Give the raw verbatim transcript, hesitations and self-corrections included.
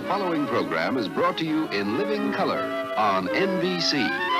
following program is brought to you in living color on N B C.